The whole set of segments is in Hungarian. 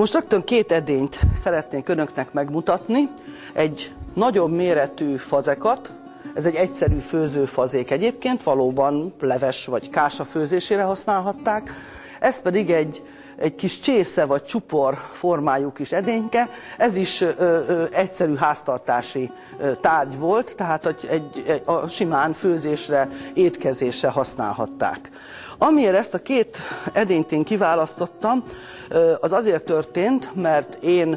Most rögtön két edényt szeretnék önöknek megmutatni. Egy nagyobb méretű fazekat, ez egy egyszerű főzőfazék egyébként, valóban leves vagy kása főzésére használhatták. Ez pedig egy kis csésze vagy csupor formájú kis edényke, ez is egyszerű háztartási tárgy volt, tehát a simán főzésre, étkezésre használhatták. Amiért ezt a két edényt én kiválasztottam, az azért történt, mert én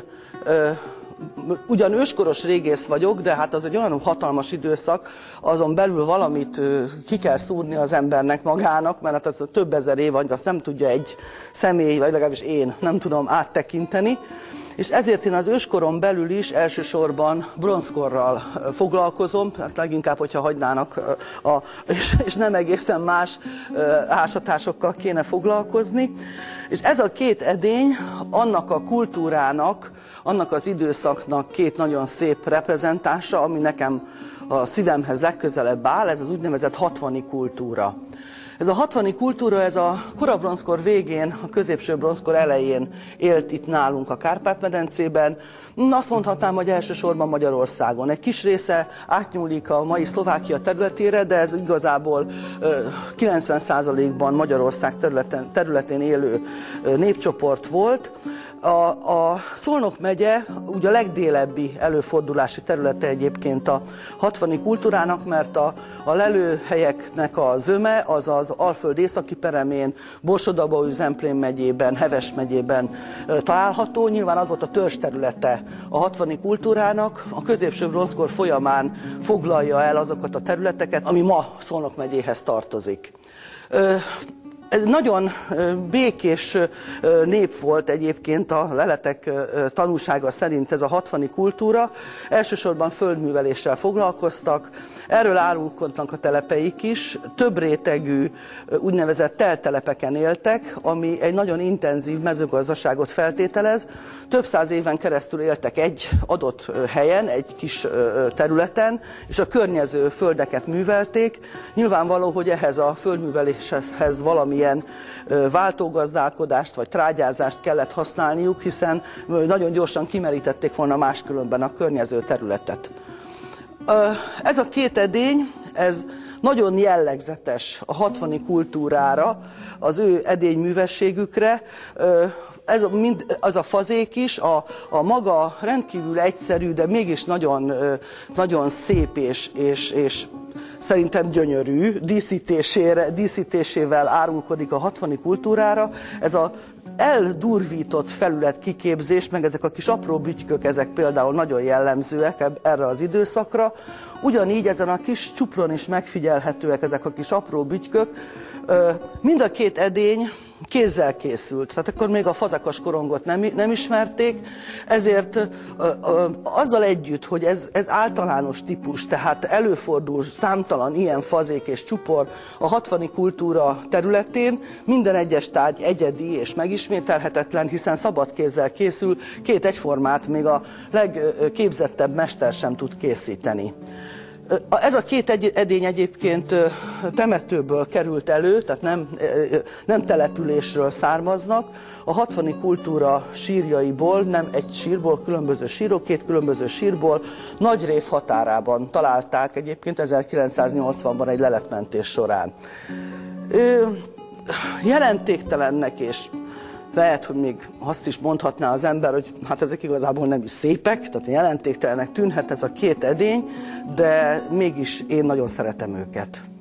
ugyan őskoros régész vagyok, de hát az egy olyan hatalmas időszak, azon belül valamit ki kell szúrni az embernek magának, mert hát az több ezer év, azt nem tudja egy személy, vagy legalábbis én nem tudom áttekinteni. És ezért én az őskoron belül is elsősorban bronzkorral foglalkozom, hát leginkább, hogyha hagynának, és nem egészen más ásatásokkal kéne foglalkozni. És ez a két edény annak a kultúrának, annak az időszaknak két nagyon szép reprezentása, ami nekem a szívemhez legközelebb áll, ez az úgynevezett 60-i kultúra. Ez a 60-i kultúra, ez a korabronzkor végén, a középső bronzkor elején élt itt nálunk a Kárpát-medencében. Azt mondhatnám, hogy elsősorban Magyarországon. Egy kis része átnyúlik a mai Szlovákia területére, de ez igazából 90%-ban Magyarország területén élő népcsoport volt. A Szolnok megye ugye a legdélebbi előfordulási területe egyébként a 60-i kultúrának, mert a lelőhelyeknek a zöme az az Alföld északi peremén, Borsod-Abaúj-Zemplén megyében, Heves megyében található. Nyilván az volt a törzsterülete a 60-i kultúrának, a középső bronzkor folyamán foglalja el azokat a területeket, ami ma Szolnok megyéhez tartozik. Ez nagyon békés nép volt egyébként a leletek tanúsága szerint ez a 60-i kultúra. Elsősorban földműveléssel foglalkoztak, erről árulkodnak a telepeik is, több rétegű úgynevezett teltelepeken éltek, ami egy nagyon intenzív mezőgazdaságot feltételez. Több száz éven keresztül éltek egy adott helyen, egy kis területen, és a környező földeket művelték. Nyilvánvaló, hogy ehhez a földműveléshez valamilyen váltógazdálkodást vagy trágyázást kellett használniuk, hiszen nagyon gyorsan kimerítették volna máskülönben a környező területet. Ez a két edény, ez nagyon jellegzetes a 60-i kultúrára, az ő edényművességükre. Az a fazék is, a maga rendkívül egyszerű, de mégis nagyon szép és szerintem gyönyörű díszítésével árulkodik a 60-i kultúrára. Ez az eldurvított felület kiképzés, meg ezek a kis apró bütykök, ezek például nagyon jellemzőek erre az időszakra. Ugyanígy ezen a kis csupron is megfigyelhetőek ezek a kis apró bütykök. Mind a két edény kézzel készült, tehát akkor még a fazekas korongot nem ismerték, ezért azzal együtt, hogy ez általános típus, tehát előfordul számtalan ilyen fazék és csupor a 60-i kultúra területén, minden egyes tárgy egyedi és megismételhetetlen, hiszen szabad kézzel készül, két egyformát még a legképzettebb mester sem tud készíteni. Ez a két edény egyébként temetőből került elő, tehát nem településről származnak. A 60-i kultúra sírjaiból, nem egy sírból, különböző sírok, két különböző sírból Nagyrév határában találták egyébként 1980-ban egy leletmentés során. Jelentéktelennek és lehet, hogy még azt is mondhatná az ember, hogy hát ezek igazából nem is szépek, tehát jelentéktelenek tűnhet ez a két edény, de mégis én nagyon szeretem őket.